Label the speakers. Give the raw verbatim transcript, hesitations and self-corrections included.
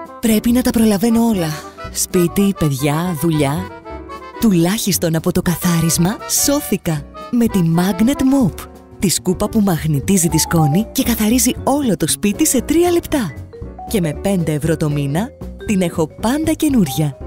Speaker 1: Πρέπει να τα προλαβαίνω όλα. Σπίτι, παιδιά, δουλειά. Τουλάχιστον από το καθάρισμα σώθηκα με τη Magnet Mop. Τη σκούπα που μαγνητίζει τη σκόνη και καθαρίζει όλο το σπίτι σε τρία λεπτά. Και με πέντε ευρώ το μήνα την έχω πάντα καινούρια.